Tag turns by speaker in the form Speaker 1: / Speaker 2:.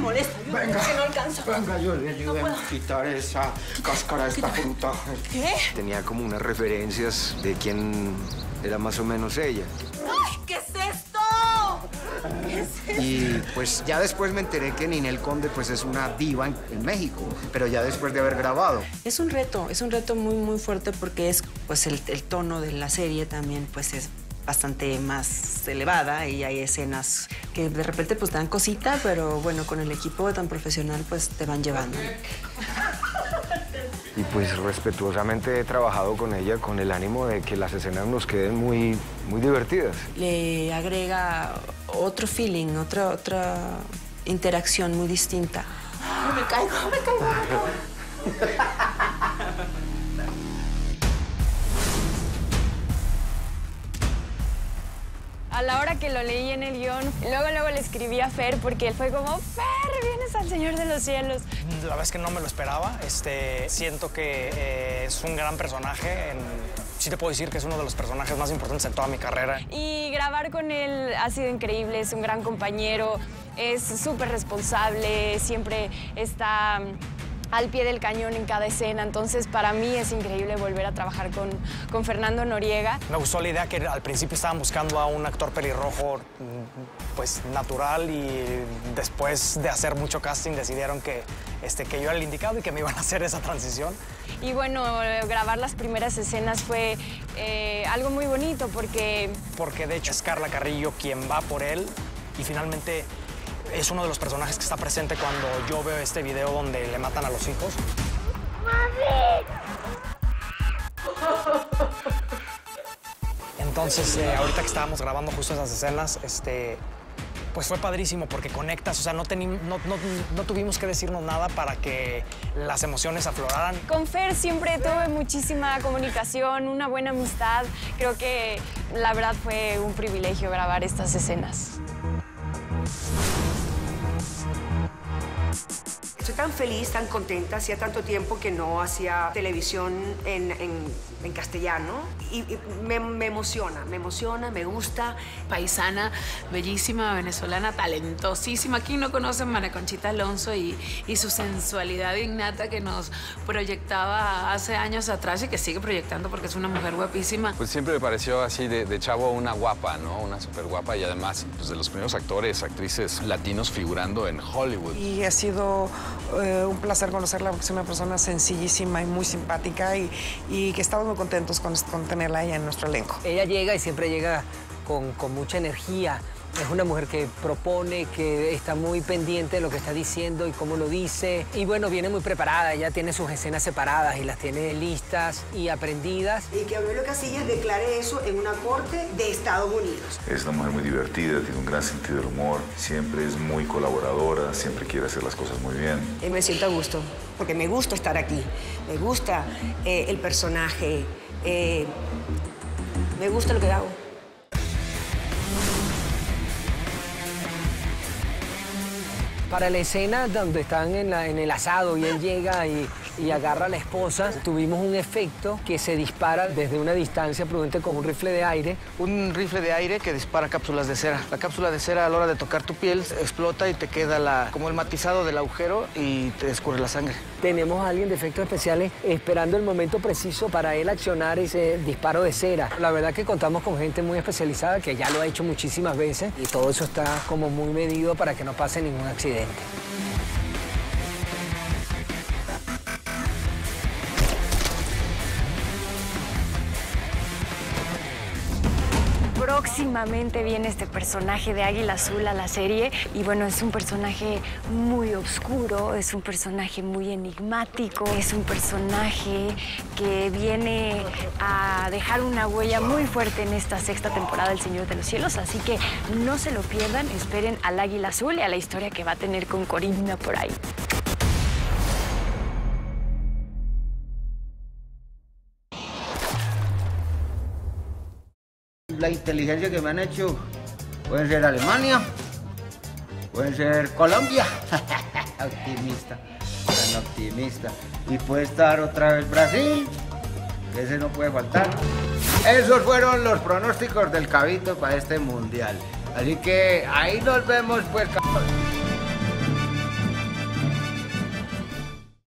Speaker 1: molesta.
Speaker 2: Venga,
Speaker 1: que no alcanzo.
Speaker 2: Venga, yo le ayudo
Speaker 1: No
Speaker 2: a quitar esa cáscara de esta fruta.
Speaker 1: ¿Qué?
Speaker 3: Tenía como unas referencias de quién era más o menos ella.
Speaker 1: ¡Ay, qué es esto! ¿Qué es esto?
Speaker 3: Y pues ya después me enteré que Ninel Conde pues es una diva en México, pero ya después de haber grabado.
Speaker 4: Es un reto muy, muy fuerte porque es, pues, el tono de la serie también, pues, es bastante más elevada y hay escenas que de repente, pues, dan cosita, pero bueno, con el equipo tan profesional, pues, te van llevando.
Speaker 3: Y pues respetuosamente he trabajado con ella con el ánimo de que las escenas nos queden muy divertidas.
Speaker 4: Le agrega otro feeling, otra interacción muy distinta.
Speaker 1: Me caigo.
Speaker 5: A la hora que lo leí en el guión, luego le escribí a Fer porque él fue como, Fer, vienes al Señor de los Cielos.
Speaker 6: La verdad es que no me lo esperaba. Siento que es un gran personaje. Sí te puedo decir que es uno de los personajes más importantes de toda mi carrera.
Speaker 5: Y grabar con él ha sido increíble, es un gran compañero, es súper responsable, siempre está al pie del cañón en cada escena, entonces para mí es increíble volver a trabajar con Fernando Noriega.
Speaker 6: Me gustó la idea que al principio estaban buscando a un actor pelirrojo pues natural y después de hacer mucho casting decidieron que yo era el indicado y que me iban a hacer esa transición.
Speaker 5: Y bueno, grabar las primeras escenas fue algo muy bonito porque
Speaker 6: de hecho es Carla Carrillo quien va por él y finalmente es uno de los personajes que está presente cuando yo veo este video donde le matan a los hijos. ¡Mami! Entonces, ahorita que estábamos grabando justo esas escenas, pues fue padrísimo porque conectas, o sea, no tuvimos que decirnos nada para que las emociones afloraran.
Speaker 5: Con Fer siempre tuve muchísima comunicación, una buena amistad. Creo que la verdad fue un privilegio grabar estas escenas.
Speaker 7: Estoy tan feliz, tan contenta. Hacía tanto tiempo que no hacía televisión en castellano y me emociona, me gusta.
Speaker 1: Paisana, bellísima, venezolana, talentosísima. ¿Quién no conoce a María Conchita Alonso y su sensualidad innata que nos proyectaba hace años atrás y que sigue proyectando porque es una mujer guapísima?
Speaker 8: Pues siempre me pareció así de chavo una guapa, ¿no? Una súper guapa y además pues, de los primeros actores, actrices latinos figurando en Hollywood.
Speaker 9: Y ha sido un placer conocerla porque es una persona sencillísima y muy simpática y que estamos muy contentos con tenerla ella en nuestro elenco.
Speaker 10: Ella llega y siempre llega con mucha energía. Es una mujer que propone, que está muy pendiente de lo que está diciendo y cómo lo dice. Y bueno, viene muy preparada, ella tiene sus escenas separadas y las tiene listas y aprendidas.
Speaker 7: Y que Aurelio Casillas declare eso en una corte de Estados Unidos.
Speaker 11: Es una mujer muy divertida, tiene un gran sentido del humor, siempre es muy colaboradora, siempre quiere hacer las cosas muy bien.
Speaker 7: Me siento a gusto, porque me gusta estar aquí, me gusta el personaje, me gusta lo que hago.
Speaker 10: Para la escena donde están en el asado y él llega y agarra a la esposa, tuvimos un efecto que se dispara desde una distancia prudente con un rifle de aire.
Speaker 12: Un rifle de aire que dispara cápsulas de cera. La cápsula de cera a la hora de tocar tu piel explota y te queda como el matizado del agujero y te escurre la sangre.
Speaker 10: Tenemos a alguien de efectos especiales esperando el momento preciso para él accionar ese disparo de cera. La verdad que contamos con gente muy especializada que ya lo ha hecho muchísimas veces y todo eso está como muy medido para que no pase ningún accidente.
Speaker 5: Próximamente viene este personaje de Águila Azul a la serie y bueno, es un personaje muy oscuro, es un personaje muy enigmático, es un personaje que viene a dejar una huella muy fuerte en esta sexta temporada del Señor de los Cielos, así que no se lo pierdan, esperen al Águila Azul y a la historia que va a tener con Corinna por ahí.
Speaker 2: La inteligencia que me han hecho puede ser Alemania, puede ser Colombia, optimista, tan optimista, y puede estar otra vez Brasil, que ese no puede faltar. Esos fueron los pronósticos del Cabito para este mundial, así que ahí nos vemos pues, cabrón.